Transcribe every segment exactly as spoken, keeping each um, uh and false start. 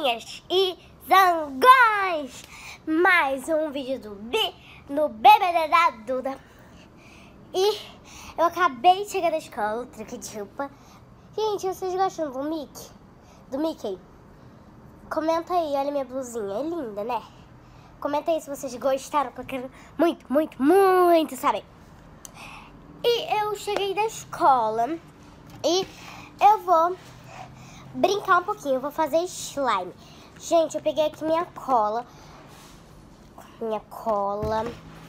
galerinhas e zangões! Mais um vídeo do B no B B D da Duda. E eu acabei de chegar da escola, troquei de roupa. Gente, vocês gostam do Mickey? Do Mickey? Comenta aí, olha minha blusinha, é linda, né? Comenta aí se vocês gostaram, porque eu quero muito, muito, muito saber. E eu cheguei da escola e eu vou brincar um pouquinho, eu vou fazer slime. Gente, eu peguei aqui minha cola, minha cola,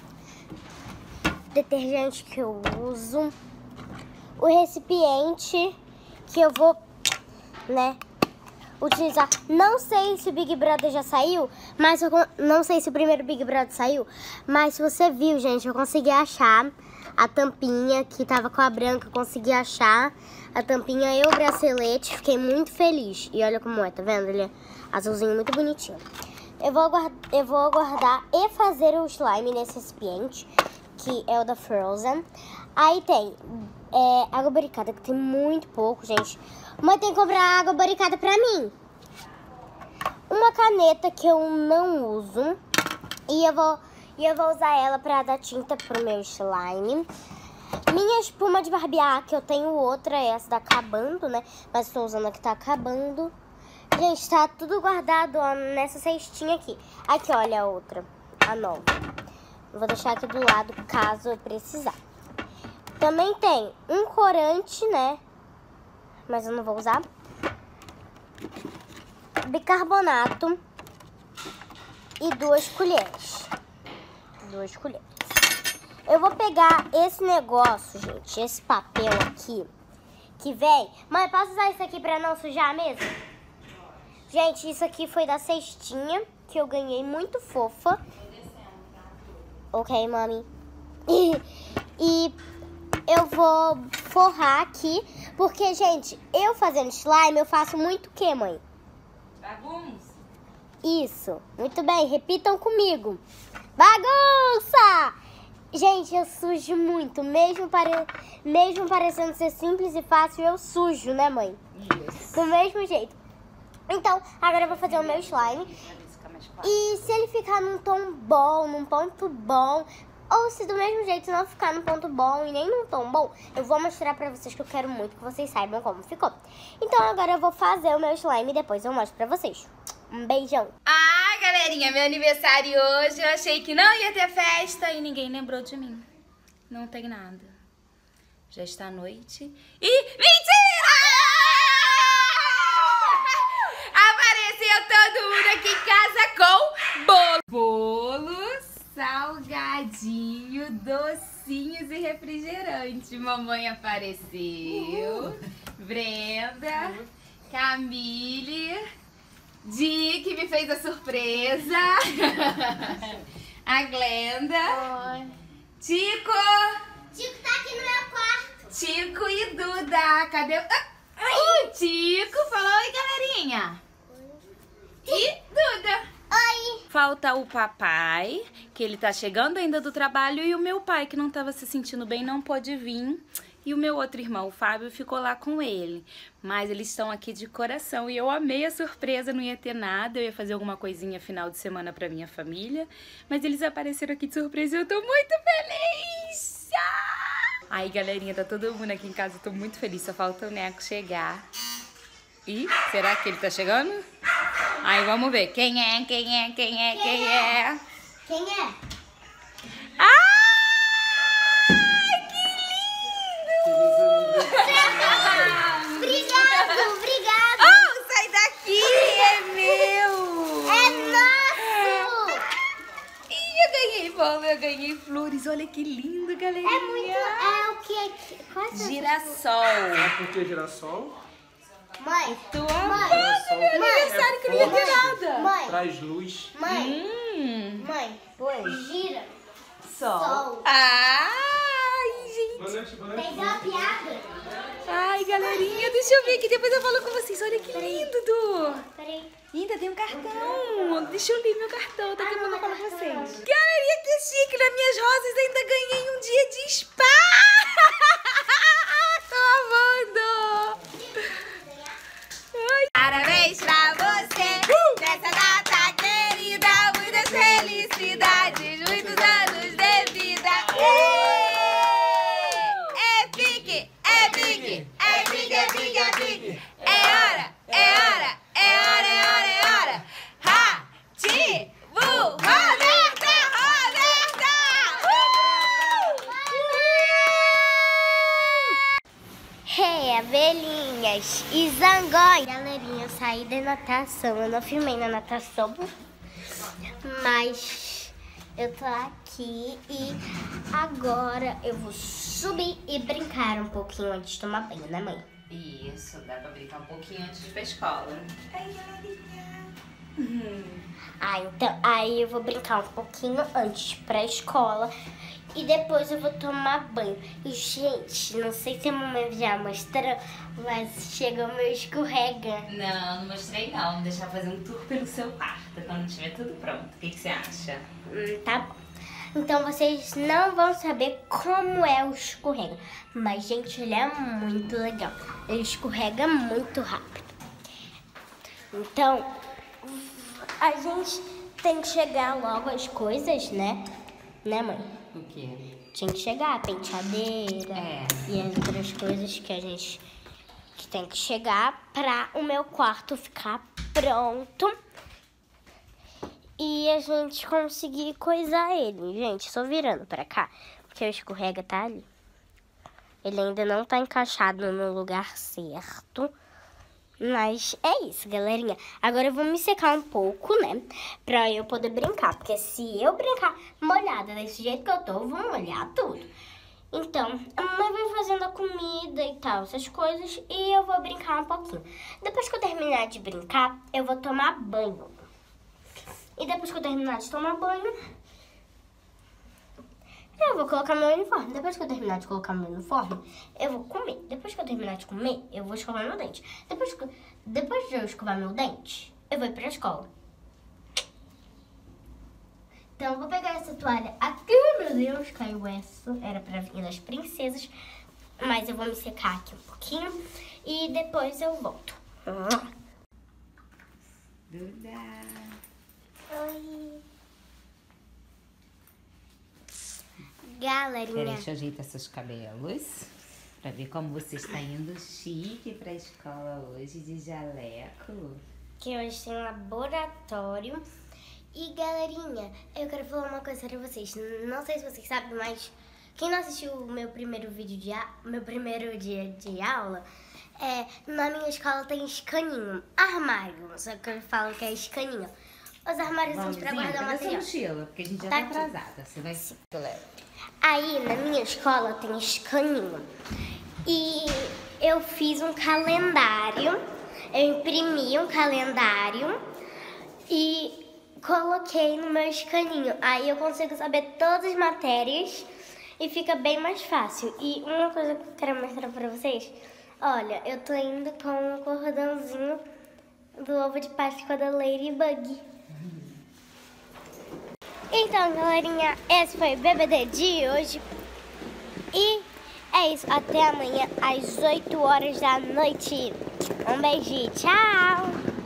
detergente que eu uso, o recipiente que eu vou, né, utilizar. Não sei se o Big Brother já saiu, mas eu não sei se o primeiro Big Brother saiu, mas se você viu, gente, eu consegui achar a tampinha que tava com a branca, eu consegui achar a tampinha e o bracelete, fiquei muito feliz. E olha como é, tá vendo? Ele é azulzinho, muito bonitinho. Eu vou aguardar, eu vou aguardar e fazer o slime nesse recipiente, que é o da Frozen. Aí tem é, água barricada, que tem muito pouco, gente. Mãe, tem que comprar água barricada pra mim. Uma caneta que eu não uso. E eu vou, e eu vou usar ela pra dar tinta pro meu slime. Minha espuma de barbear, que eu tenho outra, essa tá acabando, né? Mas estou usando a que tá acabando. Gente, tá tudo guardado, ó, nessa cestinha aqui. Aqui, olha a outra, a nova. Vou deixar aqui do lado, caso eu precisar. Também tem um corante, né? Mas eu não vou usar. Bicarbonato. E duas colheres. Duas colheres. Eu vou pegar esse negócio, gente, esse papel aqui, que vem... Mãe, posso usar isso aqui pra não sujar a mesa? Gente, isso aqui foi da cestinha, que eu ganhei, muito fofa. Ok, mami. E, e eu vou forrar aqui, porque, gente, eu fazendo slime, eu faço muito o quê, mãe? Bagunça. Isso. Muito bem, repitam comigo. Bagunça! Gente, eu sujo muito, mesmo, pare... mesmo parecendo ser simples e fácil, eu sujo, né, mãe? Isso. Do mesmo jeito. Então, agora eu vou fazer o meu slime. E se ele ficar num tom bom, num ponto bom, ou se do mesmo jeito não ficar num ponto bom e nem num tom bom, eu vou mostrar pra vocês, que eu quero muito que vocês saibam como ficou. Então agora eu vou fazer o meu slime e depois eu mostro pra vocês. Um beijão. Ah, galerinha, meu aniversário hoje, eu achei que não ia ter festa e ninguém lembrou de mim. Não tem nada. Já está à noite e... Mentira! Apareceu todo mundo aqui em casa com bolo. Bolo, salgadinho, docinhos e refrigerante. Mamãe apareceu. Brenda, Camille, Di, que me fez a surpresa. A Glenda. Oi. Tico. Tico tá aqui no meu quarto. Tico e Duda. Cadê o... Ah, o Tico falou: oi, galerinha. E Duda. Oi. Falta o papai, que ele tá chegando ainda do trabalho, e o meu pai, que não tava se sentindo bem, não pôde vir. E o meu outro irmão, o Fábio, ficou lá com ele. Mas eles estão aqui de coração e eu amei a surpresa, não ia ter nada. Eu ia fazer alguma coisinha final de semana pra minha família. Mas eles apareceram aqui de surpresa e eu tô muito feliz! Ah! Aí, galerinha, tá todo mundo aqui em casa, eu tô muito feliz. Só falta o Neco chegar. E será que ele tá chegando? Aí, vamos ver. Quem é, quem é, quem é, quem é? Quem é? Ah! Obrigado, obrigado. Oh, sai daqui, é meu. É nosso. Ih, eu ganhei bolo, eu ganhei flores. Olha que lindo, galerinha. É muito, é o que? Qual é Girassol. Sabe por que girassol? Mãe, Tô mãe, amando meu aniversário, que eu não ia ter nada. mãe, Traz luz. mãe, Hum, mãe, gira, sol. sol. Ai, gente. Boa noite, boa noite. Tem uma piada. Ai, galerinha, deixa eu ver aqui, depois eu falo com vocês. Olha que lindo, Du. Peraí. Ainda tem um cartão. Deixa eu ler meu cartão, daqui a pouco eu falo com cartão. vocês. Galerinha, que chique, nas minhas rosas ainda ganhei um dia de spa. Tô amando. Ai. Parabéns pra você. Uh! galerinhas e zangões. Galerinha, eu saí da natação, eu não filmei na natação, mas eu tô aqui e agora eu vou subir e brincar um pouquinho antes de tomar banho, né, mãe? Isso, dá pra brincar um pouquinho antes de ir pra escola. Ai, galerinha. Uhum. Ah, então, aí eu vou brincar um pouquinho antes de ir pra escola e depois eu vou tomar banho. E, gente, não sei se a mamãe já mostrou, mas chegou o meu escorrega. Não, não mostrei não. Vou deixar fazer um tour pelo seu quarto quando tiver tudo pronto. O que, que você acha? Hum, tá bom. Então vocês não vão saber como é o escorrega. Mas, gente, ele é muito legal. Ele escorrega muito rápido. Então, a gente tem que chegar logo às coisas, né? Né, mãe? O quê? Tinha que chegar a penteadeira É. e as outras coisas que a gente que tem que chegar pra o meu quarto ficar pronto e a gente conseguir coisar ele. Gente, só virando pra cá, porque o escorrega tá ali. Ele ainda não tá encaixado no lugar certo. Mas é isso, galerinha. Agora eu vou me secar um pouco, né? Pra eu poder brincar. Porque se eu brincar molhada desse jeito que eu tô, eu vou molhar tudo. Então, a mamãe vai fazendo a comida e tal, essas coisas. E eu vou brincar um pouquinho. Depois que eu terminar de brincar, eu vou tomar banho. E depois que eu terminar de tomar banho, eu vou colocar meu uniforme. Depois que eu terminar de colocar meu uniforme, eu vou comer. Depois que eu terminar de comer, eu vou escovar meu dente. Depois, que, depois de eu escovar meu dente, eu vou ir pra escola. Então, eu vou pegar essa toalha aqui. Meu Deus, caiu essa. Era pra vir das princesas. Mas eu vou me secar aqui um pouquinho. E depois eu volto. Duda. Oi. Galerinha. Peraí, deixa eu ajeitar seus cabelos. Pra ver como você está indo chique pra escola hoje de jaleco. Que hoje tem um laboratório. E galerinha, eu quero falar uma coisa pra vocês. Não sei se vocês sabem, mas quem não assistiu o meu primeiro vídeo de a... meu primeiro dia de aula, é, na minha escola tem escaninho, armário. Só que eu falo que é escaninho. Os armários são pra guardar cadê sua material. mochila? Porque a gente já Tá tá aqui. atrasada. Você vai se Aí, na minha escola, tem escaninho. E eu fiz um calendário. Eu imprimi um calendário e coloquei no meu escaninho. Aí eu consigo saber todas as matérias e fica bem mais fácil. E uma coisa que eu quero mostrar pra vocês. Olha, eu tô indo com um cordãozinho do ovo de Páscoa da Ladybug. Então, galerinha, esse foi o B B D de hoje. E é isso. Até amanhã, às oito horas da noite. Um beijinho. Tchau!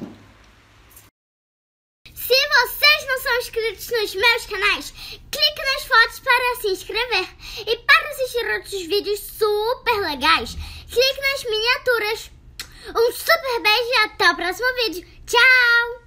Se vocês não são inscritos nos meus canais, clique nas fotos para se inscrever. E para assistir outros vídeos super legais, clique nas miniaturas. Um super beijo e até o próximo vídeo. Tchau!